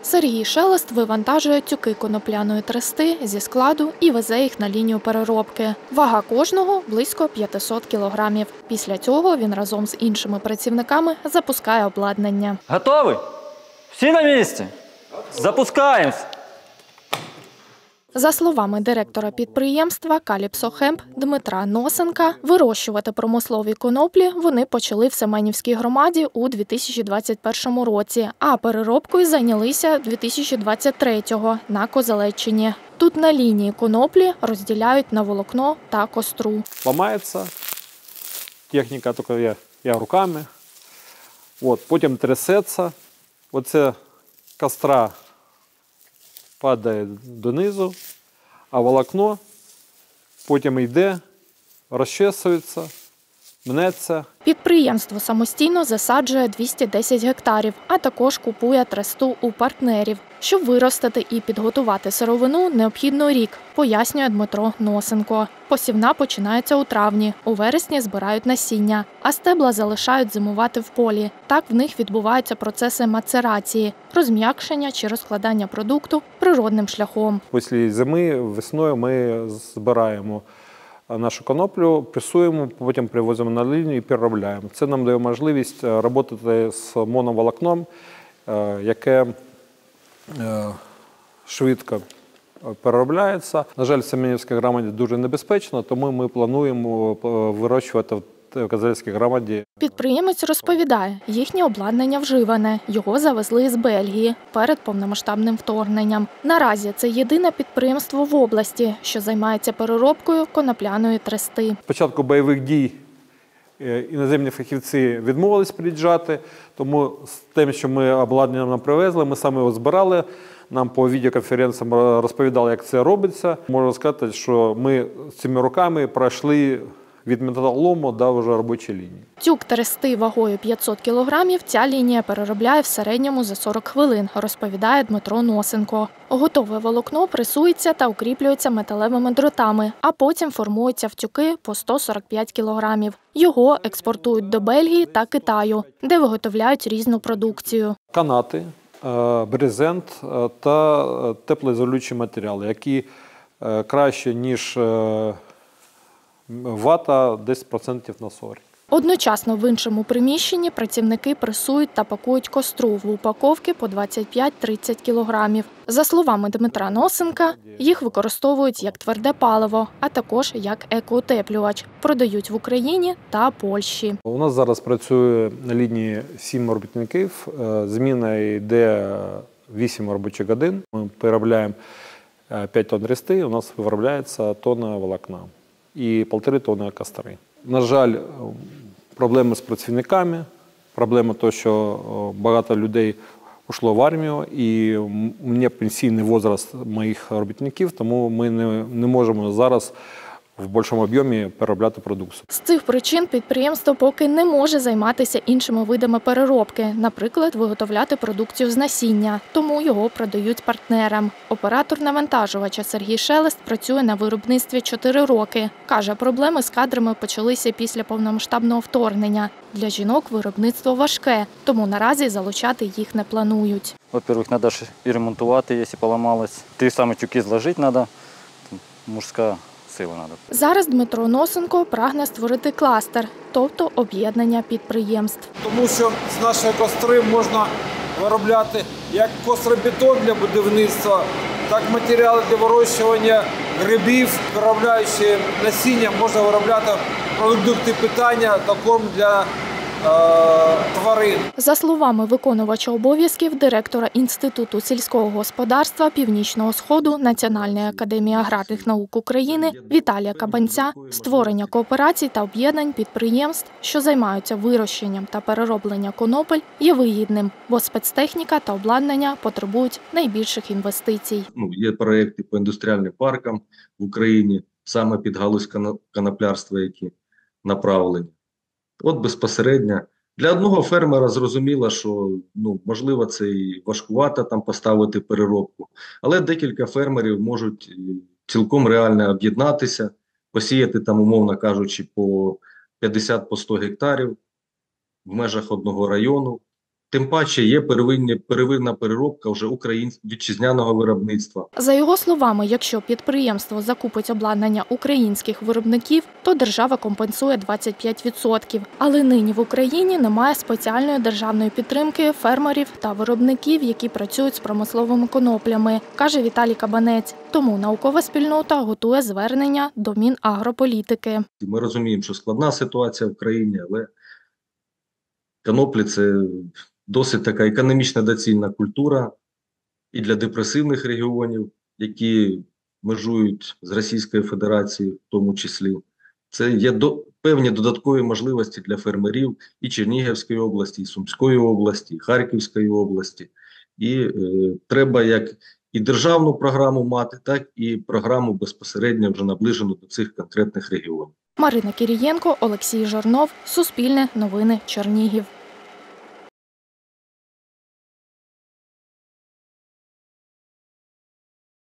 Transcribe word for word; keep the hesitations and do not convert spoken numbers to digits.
Сергій Шелест вивантажує тюки конопляної трости зі складу і везе їх на лінію переробки. Вага кожного – близько п'ятисот кілограмів. Після цього він разом з іншими працівниками запускає обладнання. Готові? Всі на місці? Запускаємось! За словами директора підприємства «Каліпсо-Хемп» Дмитра Носенка, вирощувати промислові коноплі вони почали в Семенівській громаді у дві тисячі двадцять першому році, а переробкою зайнялися дві тисячі двадцять третього на Козелеччині. Тут на лінії коноплі розділяють на волокно та костру. Ламається техніка, тільки я, я руками, от, потім трясеться, оце костра падає донизу, а волокно потім йде, розчесується, мнеться. Підприємство самостійно засаджує двісті десять гектарів, а також купує тросту у партнерів. Щоб виростити і підготувати сировину, необхідно рік, пояснює Дмитро Носенко. Посівна починається у травні, у вересні збирають насіння, а стебла залишають зимувати в полі. Так в них відбуваються процеси мацерації, розм'якшення чи розкладання продукту природним шляхом. Після зими, весною ми збираємо нашу коноплю, пресуємо, потім привозимо на лінію і переробляємо. Це нам дає можливість працювати з моноволокном, яке швидко переробляється. На жаль, в Семенівській громаді дуже небезпечно, тому ми плануємо вирощувати в Козельській громаді. Підприємець розповідає, їхнє обладнання вживане. Його завезли з Бельгії перед повномасштабним вторгненням. Наразі це єдине підприємство в області, що займається переробкою конопляної трости. Спочатку бойових дій іноземні фахівці відмовились приїжджати, тому з тим, що ми обладнання нам привезли, ми саме його збирали, нам по відеоконференціям розповідали, як це робиться. Можу сказати, що ми з цими руками пройшли від металолому до вже робочої лінії. Тюк трости вагою п'ятсот кілограмів ця лінія переробляє в середньому за сорок хвилин, розповідає Дмитро Носенко. Готове волокно пресується та укріплюється металевими дротами, а потім формується в тюки по сто сорок п'ять кілограмів. Його експортують до Бельгії та Китаю, де виготовляють різну продукцію. Канати, брезент та теплоізолюючі матеріали, які краще, ніж вата, десять відсотків на сорок. Одночасно в іншому приміщенні працівники пресують та пакують костру в упаковки по двадцять п'ять - тридцять кілограмів. За словами Дмитра Носенка, їх використовують як тверде паливо, а також як екоутеплювач. Продають в Україні та Польщі. У нас зараз працює на лінії сім робітників. Зміна йде вісім робочих годин. Ми переробляємо п'ять тонн трости, у нас виробляється тонна волокна і півтори тонни костри. На жаль, проблеми з працівниками, проблема того, що багато людей пішло в армію, і у мене пенсійний вік моїх робітників, тому ми не, не можемо зараз в більшому об'ємі переробляти продукцію. З цих причин підприємство поки не може займатися іншими видами переробки, наприклад, виготовляти продукцію з насіння, тому його продають партнерам. Оператор навантажувача Сергій Шелест працює на виробництві чотири роки. Каже, проблеми з кадрами почалися після повномасштабного вторгнення. Для жінок виробництво важке, тому наразі залучати їх не планують. Во-первых, треба ж і ремонтувати, якщо поламалось. Ті самі тюки зложити треба, мужська сила треба. Зараз Дмитро Носенко прагне створити кластер, тобто об'єднання підприємств. Тому що з нашої костри можна виробляти як костробетон для будівництва, так і матеріали для вирощування грибів, виробляючи насіння, можна виробляти продукти питання та корм для тварин. За словами виконувача обов'язків директора Інституту сільського господарства Північного Сходу Національної академії аграрних наук України Віталія Кабанця, створення кооперацій та об'єднань підприємств, що займаються вирощенням та переробленням конопель, є вигідним, бо спецтехніка та обладнання потребують найбільших інвестицій. Ну, є проєкти по індустріальним паркам в Україні, саме під галузь коноплярства, які направлені. От безпосередньо для одного фермера зрозуміло, що ну, можливо це і важкувато там поставити переробку, але декілька фермерів можуть цілком реально об'єднатися, посіяти там, умовно кажучи, по п'ятдесят - по сто гектарів в межах одного району. Тим паче є первинні, первинна переробка вже українського вітчизняного виробництва. За його словами, якщо підприємство закупить обладнання українських виробників, то держава компенсує двадцять п'ять відсотків. Але нині в Україні немає спеціальної державної підтримки фермерів та виробників, які працюють з промисловими коноплями, каже Віталій Кабанець. Тому наукова спільнота готує звернення до Мінагрополітики. Ми розуміємо, що складна ситуація в країні, але коноплі – це досить така економічно доцільна культура і для депресивних регіонів, які межують з Російською Федерацією в тому числі. Це є до, певні додаткові можливості для фермерів і Чернігівської області, і Сумської області, і Харківської області. І е, треба як і державну програму мати, так і програму безпосередньо вже наближену до цих конкретних регіонів. Марина Кірієнко, Олексій Жорнов, Суспільне новини, Чернігів.